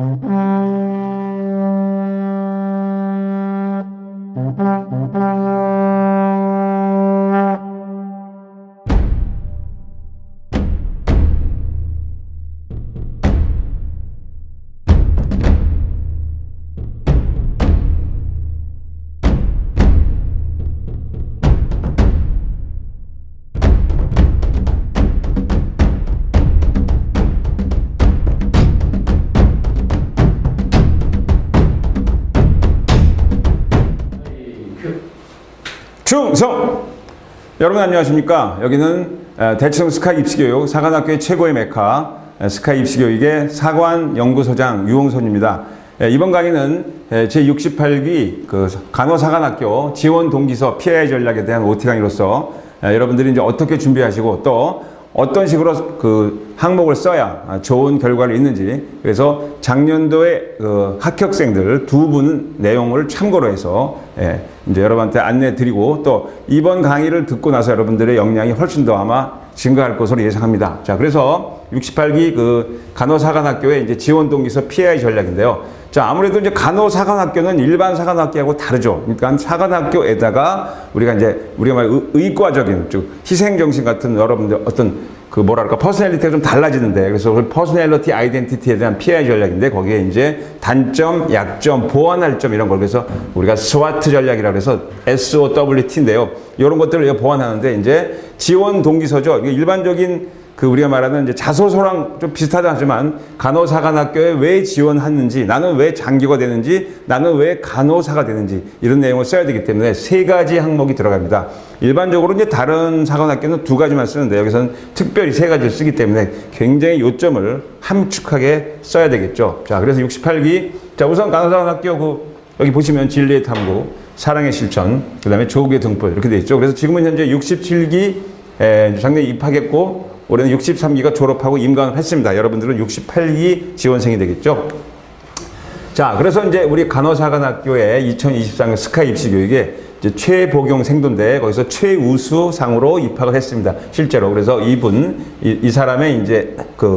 충성! 여러분 안녕하십니까? 여기는 대치동 스카이 입시교육 사관학교의 최고의 메카 스카이 입시교육의 사관연구소장 유홍선입니다. 이번 강의는 제68기 간호사관학교 지원동기서 PI 전략에 대한 OT 강의로서 여러분들이 이제 어떻게 준비하시고 또 어떤 식으로 그 항목을 써야 좋은 결과를 있는지, 그래서 작년도에 합격생들 두 분 내용을 참고로 해서 이제 여러분한테 안내 드리고, 또 이번 강의를 듣고 나서 여러분들의 역량이 훨씬 더 아마 증가할 것으로 예상합니다. 자, 그래서 68기 간호사관학교의 이제 지원동기서 PI 전략인데요. 자, 아무래도 이제 간호사관학교는 일반 사관학교하고 다르죠. 그러니까 사관학교에다가 우리가 말 의과적인, 즉 희생정신 같은 여러분들 어떤 퍼스널리티가 좀 달라지는데, 그래서 그 퍼스널리티 아이덴티티에 대한 PI 전략인데, 거기에 이제 단점, 약점, 보완할 점 이런 걸, 그래서 우리가 SWOT 전략이라고 해서 SWOT인데요. 이런 것들을 보완하는데, 이제 지원 동기서죠. 이게 일반적인 우리가 말하는 이제 자소서랑 좀 비슷하지만 간호사관학교에 왜 지원했는지, 나는 왜 장교가 되는지, 나는 왜 간호사가 되는지, 이런 내용을 써야 되기 때문에 세 가지 항목이 들어갑니다. 일반적으로 이제 다른 사관학교는 두 가지만 쓰는데, 여기서는 특별히 세 가지를 쓰기 때문에 굉장히 요점을 함축하게 써야 되겠죠. 자, 그래서 68기, 자, 우선 간호사관학교 여기 보시면 진리의 탐구, 사랑의 실천, 그 다음에 조국의 등불 이렇게 돼 있죠. 그래서 지금은 현재 67기 작년에 입학했고, 올해는 63기가 졸업하고 임관을 했습니다. 여러분들은 68기 지원생이 되겠죠. 자, 그래서 이제 우리 간호사관학교의 2023년 스카이 입시교육에 이제 최복용 생도인데, 거기서 최우수상으로 입학을 했습니다. 실제로. 그래서 이 사람의 이제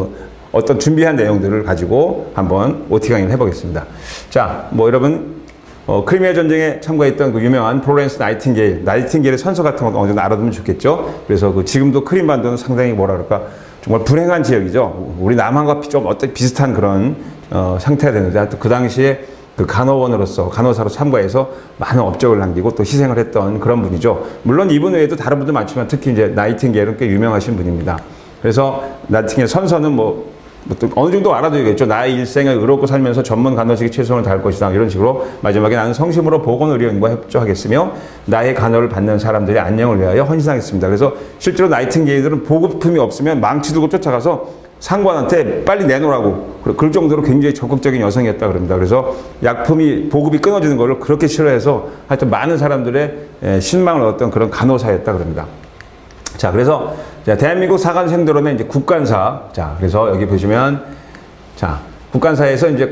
어떤 준비한 내용들을 가지고 한번 OT 강의를 해보겠습니다. 자, 여러분, 크리미아 전쟁에 참가했던 유명한 플로렌스 나이팅게일의 선서 같은 거 어느 정도 알아두면 좋겠죠. 그래서 지금도 크림반도는 상당히 정말 불행한 지역이죠. 우리 남한과 좀 어떤 비슷한 그런 상태가 되는데, 하여튼 그 당시에 간호원으로서, 간호사로 참가해서 많은 업적을 남기고 또 희생을 했던 그런 분이죠. 물론 이분 외에도 다른 분도 많지만 특히 이제 나이팅게일은 꽤 유명하신 분입니다. 그래서 나이팅게일 선서는 또 어느 정도 알아둬야겠죠. 나의 일생을 의롭고 살면서 전문 간호직에 최선을 다할 것이다, 이런 식으로 마지막에 나는 성심으로 보건의료인과 협조하겠으며 나의 간호를 받는 사람들의 안녕을 위하여 헌신하겠습니다. 그래서 실제로 나이팅게일들은 보급품이 없으면 망치 들고 쫓아가서 상관한테 빨리 내놓으라고 그럴 정도로 굉장히 적극적인 여성이었다 그럽니다. 그래서 보급이 끊어지는 것을 그렇게 싫어해서 하여튼 많은 사람들의 신망을 얻었던 그런 간호사였다 그럽니다. 자, 그래서 대한민국 사관생들원의 이제 국간사. 자, 그래서 여기 보시면, 자, 국간사에서 이제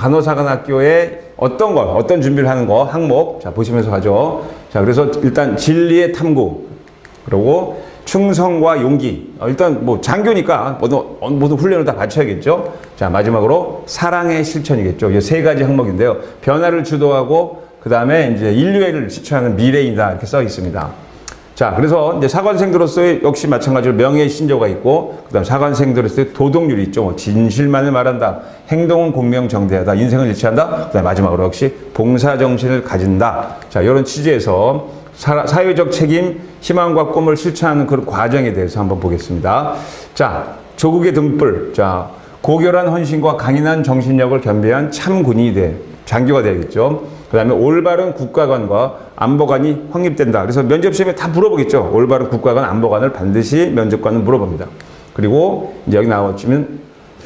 간호사관학교에 어떤 준비를 하는 거, 항목. 자, 보시면서 하죠. 자, 그래서 일단 진리의 탐구. 그리고 충성과 용기. 일단 장교니까 모든 훈련을 다 바쳐야겠죠. 자, 마지막으로 사랑의 실천이겠죠. 이 세 가지 항목인데요. 변화를 주도하고, 그 다음에 이제 인류애를 실천하는 미래이다, 이렇게 써 있습니다. 자, 그래서 이제 사관생들로서의 역시 마찬가지로 명예의 신조가 있고, 그 다음 사관생들로서의 도덕률이 있죠. 진실만을 말한다. 행동은 공명정대하다. 인생을 일치한다. 그 다음 마지막으로 역시 봉사정신을 가진다. 자, 이런 취지에서 사회적 책임, 희망과 꿈을 실천하는 그런 과정에 대해서 한번 보겠습니다. 자, 조국의 등불. 자, 고결한 헌신과 강인한 정신력을 겸비한 참군이 장교가 되겠죠. 그 다음에 올바른 국가관과 안보관이 확립된다. 그래서 면접시험에 다 물어보겠죠. 올바른 국가관, 안보관을 반드시 면접관은 물어봅니다. 그리고 이제 여기 나왔지만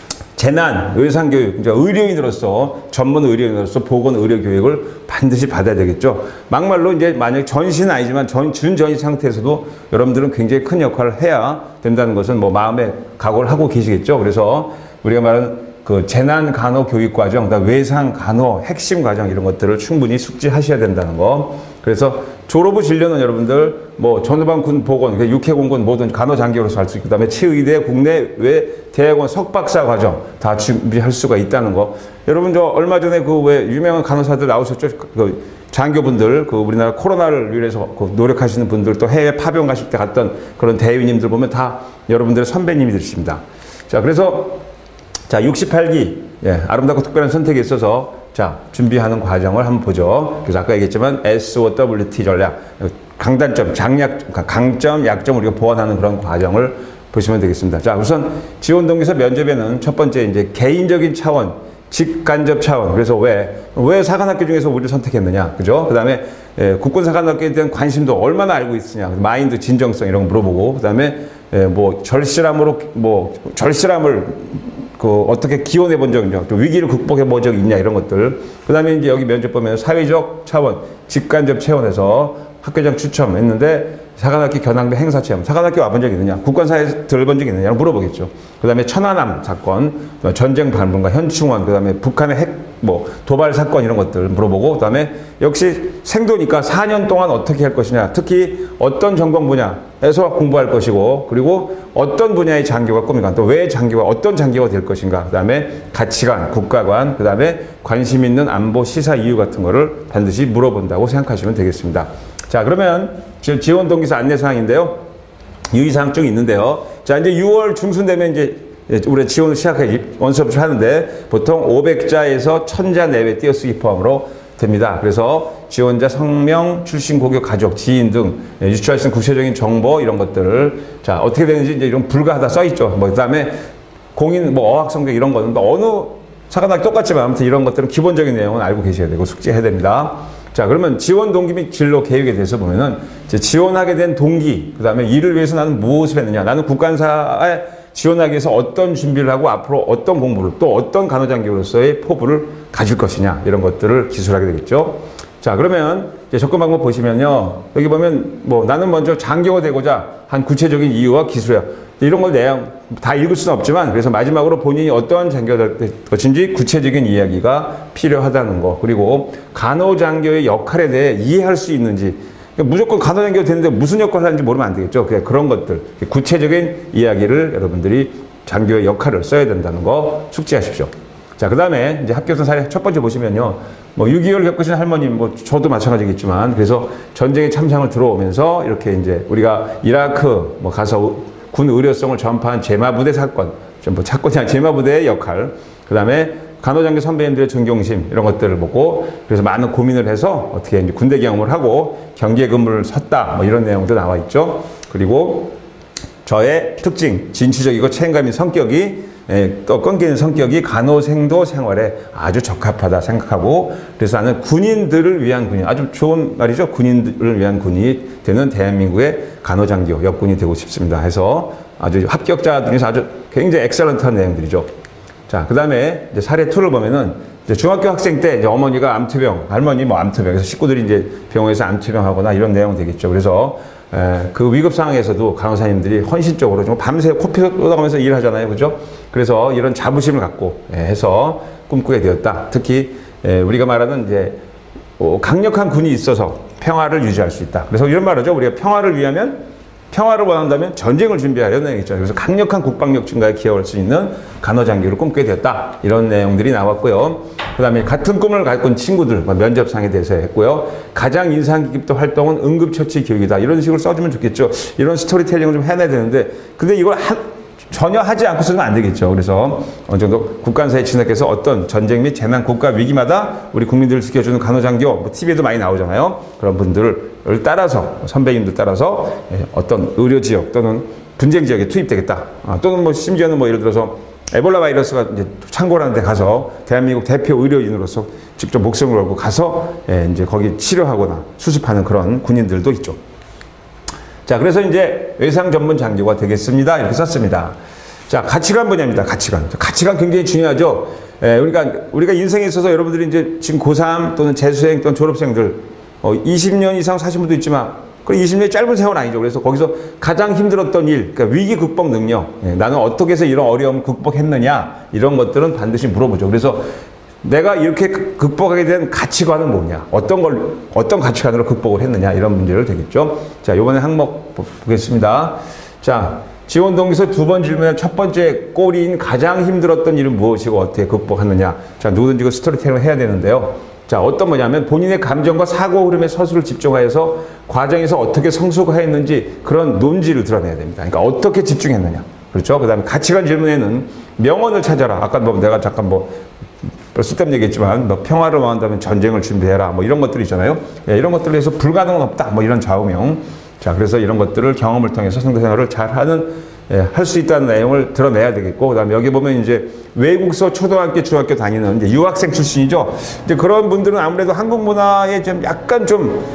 재난, 의상교육, 이제 전문 의료인으로서 보건의료교육을 반드시 받아야 되겠죠. 막말로 이제 만약 전시는 아니지만 준전시 상태에서도 여러분들은 굉장히 큰 역할을 해야 된다는 것은 마음에 각오를 하고 계시겠죠. 그래서 우리가 말하는 재난 간호 교육 과정, 외상 간호 핵심 과정 이런 것들을 충분히 숙지하셔야 된다는 거. 그래서 졸업 후 진로는 여러분들 뭐 전후반군 보건, 육해공군 모든 간호장교로서 할 수 있고, 그다음에 치의대 국내외 대학원 석박사 과정 다 준비할 수가 있다는 거. 여러분 저 얼마 전에 그 왜 유명한 간호사들 나오셨죠? 그 장교분들, 그 우리나라 코로나를 위해서 그 노력하시는 분들, 또 해외 파병 가실 때 갔던 그런 대위님들 보면 다 여러분들의 선배님이 되십니다. 자, 그래서 자 68기 아름답고 특별한 선택에 있어서 자, 준비하는 과정을 한번 보죠. 그래서 아까 얘기했지만 SOWT 전략, 강단점, 강점, 약점 우리가 보완하는 그런 과정을 보시면 되겠습니다. 자, 우선 지원 동기서 면접에는 첫 번째 이제 개인적인 차원, 직간접 차원. 그래서 왜 사관학교 중에서 우리를 선택했느냐, 그죠? 그 다음에 국군 사관학교에 대한 관심도 얼마나 알고 있으냐, 마인드, 진정성 이런 거 물어보고, 그 다음에 뭐 절실함을 어떻게 기원해 본 적 있냐, 또 위기를 극복해 본 적 있냐, 이런 것들. 그 다음에 이제 여기 면접 보면 사회적 차원, 직간접 차원에서 학교장 추첨했는데 사관학교 견학대 행사 체험, 사관학교 와본 적 있느냐, 국관사에 들어본 적 있느냐 물어보겠죠. 그 다음에 천안함 사건, 전쟁 반분과 현충원, 그 다음에 북한의 도발 사건 이런 것들 물어보고, 그 다음에 역시 생도니까 4년 동안 어떻게 할 것이냐, 특히 어떤 전공 분야에서 공부할 것이고, 그리고 어떤 분야의 장교가 꿈인가, 또 왜 장교가, 어떤 장교가 될 것인가, 그 다음에 가치관, 국가관, 그 다음에 관심 있는 안보, 시사 이유 같은 거를 반드시 물어본다고 생각하시면 되겠습니다. 자, 그러면 지금 지원 동기서 안내사항인데요. 유의사항 쭉 있는데요. 자, 이제 6월 중순 되면 이제 우리 지원을 원서를 하는데 보통 500자에서 1000자 내외 띄어쓰기 포함으로 됩니다. 그래서 지원자 성명, 출신 고교, 가족, 지인 등 유추할 수 있는 구체적인 정보 이런 것들을 자, 어떻게 되는지 이제 이런 불가하다 써 있죠. 그다음에 공인 어학 성적 이런 거는 어느 사관학교 똑같지만 아무튼 이런 것들은 기본적인 내용은 알고 계셔야 되고 숙지해야 됩니다. 자, 그러면 지원 동기 및 진로 계획에 대해서 보면은 이제 지원하게 된 동기, 그 다음에 이를 위해서 나는 무엇을 했느냐, 나는 국간사에 지원하기 위해서 어떤 준비를 하고 앞으로 어떤 공부를, 또 어떤 간호장교로서의 포부를 가질 것이냐, 이런 것들을 기술하게 되겠죠. 자, 그러면 이제 접근 방법 보시면요, 여기 보면 나는 먼저 장교가 되고자 한 구체적인 이유와 기술이야, 이런 걸 내용 다 읽을 수는 없지만, 그래서 마지막으로 본인이 어떠한 장교가 될 것인지 구체적인 이야기가 필요하다는 거, 그리고 간호장교의 역할에 대해 이해할 수 있는지, 무조건 간호장교가 되는데 무슨 역할을 하는지 모르면 안 되겠죠. 그런 것들, 구체적인 이야기를 여러분들이 장교의 역할을 써야 된다는 거 숙지하십시오. 자, 그 다음에 이제 합격선 사례 첫 번째 보시면요, 6.25를 겪으신 할머님, 저도 마찬가지겠지만, 그래서 전쟁에 참상을 들어오면서 이렇게 이제 우리가 이라크 가서 군 의료성을 전파한 제마부대 사건, 사건이 아니라 제마부대의 역할, 그 다음에 간호장교 선배님들의 존경심 이런 것들을 보고, 그래서 많은 고민을 해서 어떻게 이제 군대 경험을 하고 경계 근무를 섰다, 이런 내용도 나와 있죠. 그리고 저의 특징, 진취적이고 책임감 있는 성격이 또 끈기는 성격이 간호생도 생활에 아주 적합하다 생각하고, 그래서 나는 군인들을 위한 군인, 아주 좋은 말이죠. 군인들을 위한 군인이 되는 대한민국의 간호장교 역군이 되고 싶습니다 해서 아주 합격자 중에서 아주 굉장히 엑셀런트한 내용들이죠. 자, 그 다음에 이제 사례 2를 보면은 이제 중학교 학생 때 이제 어머니가 암투병, 할머니 암투병, 그래서 식구들이 이제 병원에서 암투병하거나 이런 내용 되겠죠. 그래서 그 위급 상황에서도 간호사님들이 헌신적으로 좀 밤새 코피 쏟아가면서 일하잖아요, 그죠? 그래서 이런 자부심을 갖고 해서 꿈꾸게 되었다. 특히 우리가 말하는 이제 강력한 군이 있어서 평화를 유지할 수 있다. 그래서 이런 말이죠. 우리가 평화를 원한다면 전쟁을 준비하려는 얘기죠. 그래서 강력한 국방력 증가에 기여할 수 있는 간호장교를 꿈꾸게 되었다. 이런 내용들이 나왔고요. 그 다음에 같은 꿈을 갖고 있는 친구들, 면접상에 대해서 했고요. 가장 인상 깊던 활동은 응급처치 교육이다. 이런 식으로 써주면 좋겠죠. 이런 스토리텔링을 좀 해내야 되는데, 근데 이걸 전혀 하지 않고 쓰면 안 되겠죠. 그래서 어느 정도 국간사에 진학해서 어떤 전쟁 및 재난, 국가 위기마다 우리 국민들을 지켜주는 간호장교, TV에도 많이 나오잖아요. 그런 분들을 따라서, 선배님들 따라서 어떤 의료지역 또는 분쟁 지역에 투입되겠다. 또는 심지어는 예를 들어서 에볼라 바이러스가 이제 창궐하는 데 가서 대한민국 대표 의료인으로서 직접 목숨을 걸고 가서 이제 거기 치료하거나 수습하는 그런 군인들도 있죠. 자, 그래서 이제 외상 전문 장교가 되겠습니다. 이렇게 썼습니다. 자, 가치관 분야입니다. 가치관 굉장히 중요하죠. 우리가 인생에 있어서 여러분들이 이제 지금 고3 또는 재수생 또는 졸업생들 20년 이상 사신 분도 있지만, 그 20년이 짧은 세월 아니죠. 그래서 거기서 가장 힘들었던 일, 그러니까 위기 극복 능력, 나는 어떻게 해서 이런 어려움을 극복했느냐, 이런 것들은 반드시 물어보죠. 그래서 내가 이렇게 극복하게 된 가치관은 뭐냐? 어떤 가치관으로 극복을 했느냐? 이런 문제를 되겠죠. 자, 요번에 항목 보겠습니다. 자, 지원 동기에서 두 번 질문에 첫 번째 꼬리인 가장 힘들었던 일은 무엇이고 어떻게 극복하느냐? 자, 누구든지 그 스토리텔링을 해야 되는데요. 자, 어떤 뭐냐면 본인의 감정과 사고 흐름에 서술을 집중하여서 과정에서 어떻게 성숙화했는지 그런 논지를 드러내야 됩니다. 그러니까 어떻게 집중했느냐. 그렇죠? 그 다음에 가치관 질문에는 명언을 찾아라. 아까 뭐 내가 잠깐 쓸데없는 얘기했지만 평화를 원한다면 전쟁을 준비해라. 뭐 이런 것들이 있잖아요. 예, 이런 것들을 해서 불가능은 없다. 뭐 이런 좌우명. 자, 그래서 이런 것들을 경험을 통해서 상대생활을 할 수 있다는 내용을 드러내야 되겠고, 그 다음에 여기 보면 이제 외국서 초등학교, 중학교 다니는 이제 유학생 출신이죠. 이제 그런 분들은 아무래도 한국 문화에 약간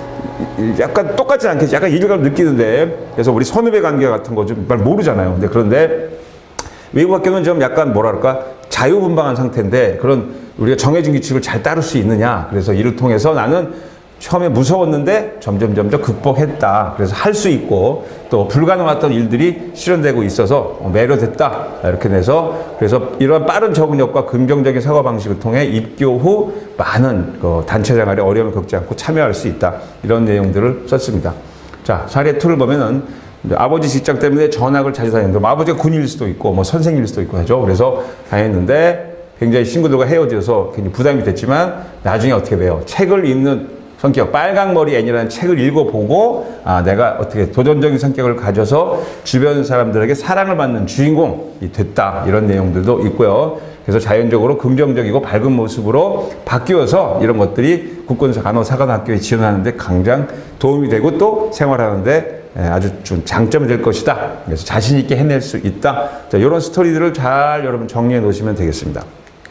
똑같지 않겠지. 약간 이질감을 느끼는데, 그래서 우리 선후배 관계 같은 거 좀 잘 모르잖아요. 그런데 외국 학교는 좀 약간 뭐랄까, 자유분방한 상태인데, 그런 우리가 정해진 규칙을 잘 따를 수 있느냐. 그래서 이를 통해서 나는 처음에 무서웠는데 점점 극복했다. 그래서 할 수 있고 또 불가능했던 일들이 실현되고 있어서 매료됐다. 이렇게 돼서 그래서 이러한 빠른 적응력과 긍정적인 사고방식을 통해 입교 후 많은 단체 생활에 어려움을 겪지 않고 참여할 수 있다. 이런 내용들을 썼습니다. 자, 사례 2를 보면은 아버지 직장 때문에 전학을 자주 다녔는데 아버지가 군인일 수도 있고 뭐 선생일 수도 있고 하죠. 그래서 다녔는데 굉장히 친구들과 헤어져서 굉장히 부담이 됐지만 나중에 어떻게 돼요? 책을 읽는 성격, 빨강머리 애니라는 책을 읽어보고 내가 어떻게 도전적인 성격을 가져서 주변 사람들에게 사랑을 받는 주인공이 됐다. 이런 내용들도 있고요. 그래서 자연적으로 긍정적이고 밝은 모습으로 바뀌어서 이런 것들이 국군간호사관학교에 지원하는 데 강장 도움이 되고 또 생활하는데 아주 좀 장점이 될 것이다. 그래서 자신 있게 해낼 수 있다. 자, 이런 스토리들을 잘 여러분 정리해 놓으시면 되겠습니다.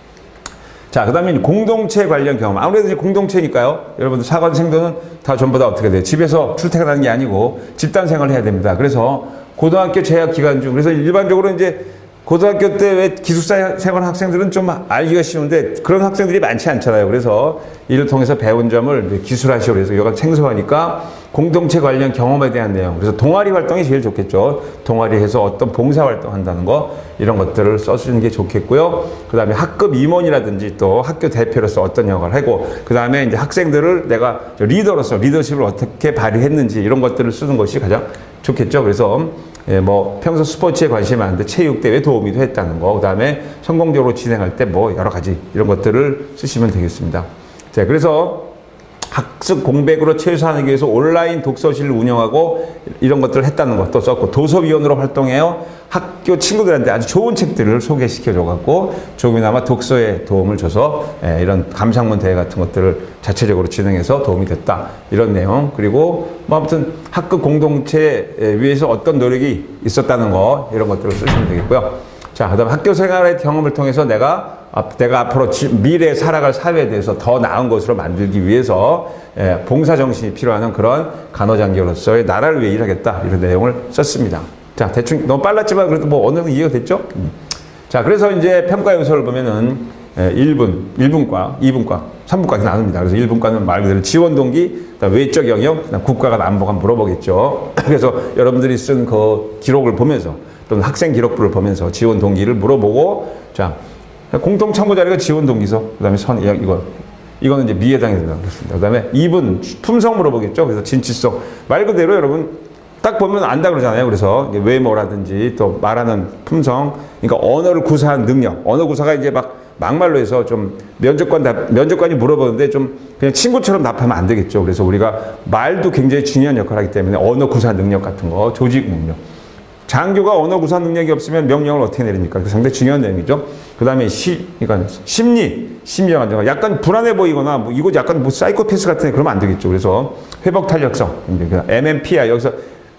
자, 그 다음에 공동체 관련 경험. 아무래도 이제 공동체니까요. 여러분들 사관생도는 다 전부 다 어떻게 돼요? 집에서 출퇴근하는 게 아니고 집단 생활을 해야 됩니다. 그래서 고등학교 재학 기간 중, 그래서 일반적으로 이제 고등학교 때 왜 기숙사 생활 학생들은 좀 알기가 쉬운데 그런 학생들이 많지 않잖아요. 그래서 이를 통해서 배운 점을 기술하시오. 그래서 이거 생소하니까 공동체 관련 경험에 대한 내용. 그래서 동아리 활동이 제일 좋겠죠. 동아리에서 어떤 봉사 활동 한다는 거, 이런 것들을 써주는 게 좋겠고요. 그 다음에 학급 임원이라든지 또 학교 대표로서 어떤 역할을 하고, 그 다음에 이제 학생들을 내가 리더로서 리더십을 어떻게 발휘했는지 이런 것들을 쓰는 것이 가장 좋겠죠. 그래서 뭐 평소 스포츠에 관심이 많은데 체육대회에 도움이 됐다는 거, 그 다음에 성공적으로 진행할 때 뭐 여러 가지 이런 것들을 쓰시면 되겠습니다. 자, 그래서 학습 공백으로 최소화하기 위해서 온라인 독서실을 운영하고 이런 것들을 했다는 것도 썼고, 도서위원으로 활동해요. 학교 친구들한테 아주 좋은 책들을 소개시켜줘갖고 조금이나마 독서에 도움을 줘서 이런 감상문 대회 같은 것들을 자체적으로 진행해서 도움이 됐다. 이런 내용. 그리고 뭐 아무튼 학급 공동체 위해서 어떤 노력이 있었다는 거, 이런 것들을 쓰시면 되겠고요. 자, 그 다음 학교 생활의 경험을 통해서 내가 앞으로 미래에 살아갈 사회에 대해서 더 나은 것으로 만들기 위해서 봉사정신이 필요한 그런 간호장교로서의 나라를 위해 일하겠다. 이런 내용을 썼습니다. 자, 대충 너무 빨랐지만 그래도 뭐 어느 정도 이해가 됐죠? 자, 그래서 이제 평가 요소를 보면은 1분과, 2분과, 3분과까지 나눕니다. 그래서 1분과는 말 그대로 지원 동기, 그다음 외적 영역, 그다음 국가간 안보가 물어보겠죠. 그래서 여러분들이 쓴 그 기록을 보면서 또는 학생 기록부를 보면서 지원 동기를 물어보고, 자, 공통 참고 자료가 지원 동기서, 그다음에 이거는 이제 미해당이 된다 그랬습니다. 그다음에 2분 품성 물어보겠죠. 그래서 진취성, 말 그대로 여러분 딱 보면 안다 그러잖아요. 그래서 외모라든지 또 말하는 품성, 그러니까 언어를 구사한 능력, 언어 구사가 이제 막말로 해서 좀 면접관이 물어보는데 좀 그냥 친구처럼 답하면 안 되겠죠. 그래서 우리가 말도 굉장히 중요한 역할을 하기 때문에 언어 구사 능력 같은 거, 조직 능력. 장교가 언어 구사 능력이 없으면 명령을 어떻게 내립니까? 그 상당히 중요한 내용이죠. 그 다음에 그러니까 심리적 안정, 약간 불안해 보이거나 뭐 이거 약간 뭐 사이코패스 같은 그러면 안 되겠죠. 그래서 회복 탄력성, MMPI 여기서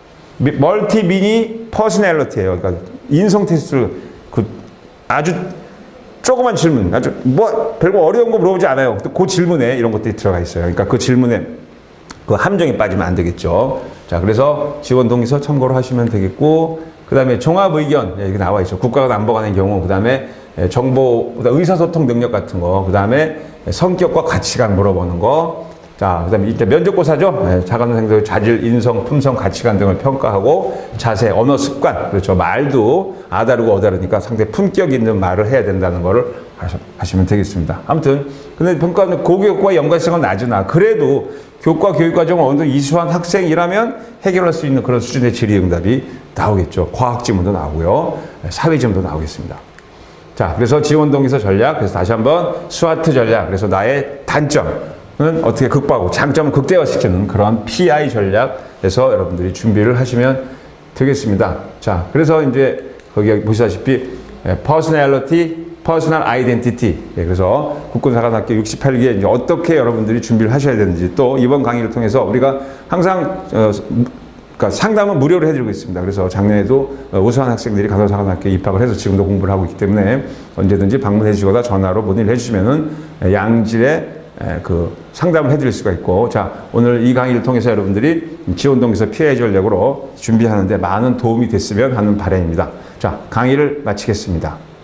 멀티 미니 퍼스널리티예요. 그러니까 인성 테스트, 아주 조그만 질문, 아주 뭐 별거 어려운 거 물어보지 않아요. 그 질문에 이런 것들이 들어가 있어요. 그러니까 그 질문에 그 함정에 빠지면 안 되겠죠. 자, 그래서 지원 동의서 참고를 하시면 되겠고, 그 다음에 종합 의견, 여기 나와 있죠. 국가간 안보관의 경우, 그 다음에 정보, 의사소통 능력 같은 거, 그 다음에 성격과 가치관 물어보는 거, 자, 그 다음에 이제 면접고사죠. 네, 자간생들의 자질, 인성, 품성, 가치관 등을 평가하고 자세, 언어 습관, 그렇죠. 말도 아다르고 어다르니까 상당히 품격 있는 말을 해야 된다는 거를 하시면 되겠습니다. 아무튼, 근데 평가는 고교육과 연관성은 낮으나 그래도 교과 교육과정을 어느 정도 이수한 학생이라면 해결할 수 있는 그런 수준의 질의응답이 나오겠죠. 과학 지문도 나오고요. 사회 지문도 나오겠습니다. 자, 그래서 지원 동기서 전략, 그래서 다시 한번 스와트 전략, 그래서 나의 단점은 어떻게 극복하고 장점을 극대화시키는 그런 PI 전략에서 여러분들이 준비를 하시면 되겠습니다. 자, 그래서 이제 거기 보시다시피 personality, personal identity. 그래서 국군사관학교 68기에 이제 어떻게 여러분들이 준비를 하셔야 되는지 또 이번 강의를 통해서 우리가 항상 그러니까 상담은 무료로 해드리고 있습니다. 그래서 작년에도 우수한 학생들이 간호사관학교에 입학을 해서 지금도 공부를 하고 있기 때문에 언제든지 방문해 주시거나 전화로 문의를 해주시면은 양질의 그 상담을 해드릴 수가 있고, 자, 오늘 이 강의를 통해서 여러분들이 지원동기서 피해 전략으로 준비하는데 많은 도움이 됐으면 하는 바람입니다. 자, 강의를 마치겠습니다.